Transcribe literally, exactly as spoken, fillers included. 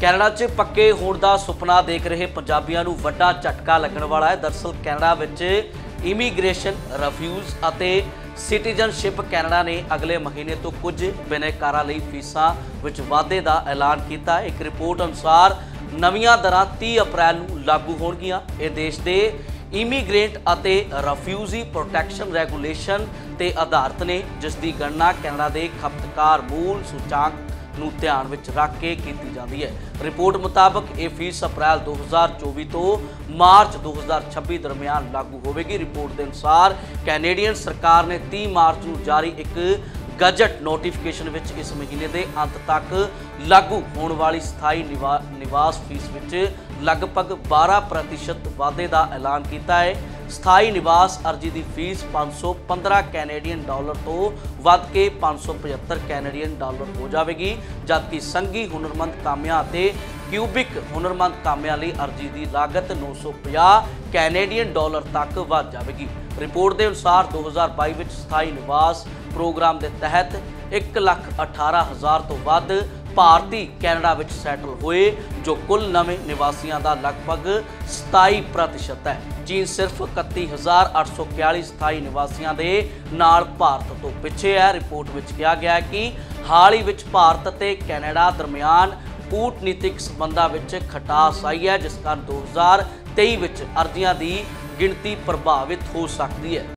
Canada 'ਚ ਪੱਕੇ ਹੋਣ ਦਾ ਸੁਪਨਾ ਦੇਖ ਰਹੇ ਪੰਜਾਬੀਆਂ ਨੂੰ ਵੱਡਾ ਝਟਕਾ ਲੱਗਣ ਵਾਲਾ ਹੈ। ਦਰਅਸਲ ਕੈਨੇਡਾ ਵਿੱਚ ਇਮੀਗ੍ਰੇਸ਼ਨ, ਰਿਫਿਊਜ ਅਤੇ ਸਿਟੀਜ਼ਨਸ਼ਿਪ ਕੈਨੇਡਾ ਨੇ ਅਗਲੇ ਮਹੀਨੇ ਤੋਂ ਕੁਝ ਬਿਨੈਕਾਰਾਂ ਲਈ ਫੀਸਾਂ ਵਿੱਚ ਵਾਧੇ ਦਾ ਐਲਾਨ ਕੀਤਾ ਹੈ। ਇੱਕ ਰਿਪੋਰਟ ਅਨੁਸਾਰ ਨਵੀਆਂ ਦਰਾਂ ਤੀਹ ਅਪ੍ਰੈਲ ਨੂੰ ਲਾਗੂ ਹੋਣਗੀਆਂ। ਇਹ ਦੇਸ਼ ਦੇ ਇਮੀਗ੍ਰੇਂਟ ਅਤੇ ਰਿਫਿਊਜੀ ਪ੍ਰੋਟੈਕਸ਼ਨ ਰੈਗੂਲੇਸ਼ਨ ਤੇ ਆਧਾਰਿਤ ਨੇ, ਜਿਸ ਦੀ ਗਣਨਾ ਕੈਨੇਡਾ ਦੇ ਖਪਤਕਾਰ ਮੂਲ ਸੂਚਾਂਕ ਨੂੰ ਧਿਆਨ ਵਿੱਚ ਰੱਖ ਕੇ ਕੀਤੀ ਜਾਂਦੀ ਹੈ। ਰਿਪੋਰਟ ਮੁਤਾਬਕ ਇਹ ਫੀਸ ਅਪ੍ਰੈਲ ਦੋ ਹਜ਼ਾਰ ਚੌਵੀ ਤੋਂ ਮਾਰਚ ਦੋ ਹਜ਼ਾਰ ਛੱਬੀ ਦਰਮਿਆਨ ਲਾਗੂ ਹੋਵੇਗੀ। ਰਿਪੋਰਟ ਦੇ ਅਨੁਸਾਰ ਕੈਨੇਡੀਅਨ ਸਰਕਾਰ ਨੇ ਤੀਹ ਮਾਰਚ ਨੂੰ ਜਾਰੀ ਇੱਕ ਗਜਟ ਨੋਟੀਫਿਕੇਸ਼ਨ ਵਿੱਚ ਇਸ ਮਹੀਨੇ ਦੇ ਅੰਤ ਤੱਕ ਲਾਗੂ ਹੋਣ ਵਾਲੀ ਸਥਾਈ ਨਿਵਾਸ ਫੀਸ ਵਿੱਚ ਲਗਭਗ ਬਾਰਾਂ ਪ੍ਰਤੀਸ਼ਤ ਵਾਧੇ ਦਾ ਐਲਾਨ ਕੀਤਾ ਹੈ। ਸਥਾਈ ਨਿਵਾਸ ਅਰਜੀ ਦੀ ਫੀਸ ਪੰਜ ਸੌ ਪੰਦਰਾਂ ਕੈਨੇਡੀਅਨ ਡਾਲਰ ਤੋਂ ਵੱਧ ਕੇ ਪੰਜ ਸੌ ਪਝੱਤਰ ਕੈਨੇਡੀਅਨ ਡਾਲਰ ਹੋ ਜਾਵੇਗੀ, ਜਦਕਿ ਸੰਘੀ ਹੁਨਰਮੰਦ ਕਾਮਿਆਂ ਅਤੇ ਕਿਊਬਿਕ ਹੁਨਰਮੰਦ ਕਾਮਿਆਂ ਲਈ ਅਰਜੀ ਦੀ ਲਾਗਤ ਨੌ ਸੌ ਪੰਜਾਹ ਕੈਨੇਡੀਅਨ ਡਾਲਰ ਤੱਕ ਵੱਧ ਜਾਵੇਗੀ। ਰਿਪੋਰਟ ਦੇ ਅਨੁਸਾਰ ਦੋ ਹਜ਼ਾਰ ਬਾਈ ਵਿੱਚ ਸਥਾਈ ਨਿਵਾਸ ਪ੍ਰੋਗਰਾਮ ਦੇ ਤਹਿਤ ਇੱਕ ਲੱਖ ਅਠਾਰਾਂ ਹਜ਼ਾਰ ਤੋਂ ਵੱਧ ਭਾਰਤੀ ਕੈਨੇਡਾ ਵਿੱਚ ਸੈਟਲ ਹੋਏ, ਜੋ ਕੁੱਲ ਨਵੇਂ ਨਿਵਾਸੀਆਂ ਦਾ ਲਗਭਗ ਸਤਾਈ ਪ੍ਰਤੀਸ਼ਤ ਹੈ। ਚੀਨ ਸਿਰਫ ਇਕੱਤੀ ਹਜ਼ਾਰ ਅੱਠ ਸੌ ਇਕਤਾਲੀ ਸਥਾਈ ਨਿਵਾਸੀਆਂ ਦੇ ਨਾਲ ਭਾਰਤ ਤੋਂ ਪਿੱਛੇ ਹੈ। ਰਿਪੋਰਟ ਵਿੱਚ ਕਿਹਾ ਗਿਆ ਹੈ ਕਿ ਹਾਲ ਹੀ ਵਿੱਚ ਭਾਰਤ ਅਤੇ ਕੈਨੇਡਾ ਦਰਮਿਆਨ ਕੂਟਨੀਤਿਕ ਸੰਬੰਧਾਂ ਵਿੱਚ ਖਟਾਸ ਆਈ ਹੈ, ਜਿਸ ਕਾਰਨ ਦੋ ਹਜ਼ਾਰ ਤੇਈ ਵਿੱਚ ਅਰਜ਼ੀਆਂ ਦੀ ਗਿਣਤੀ ਪ੍ਰਭਾਵਿਤ ਹੋ ਸਕਦੀ ਹੈ।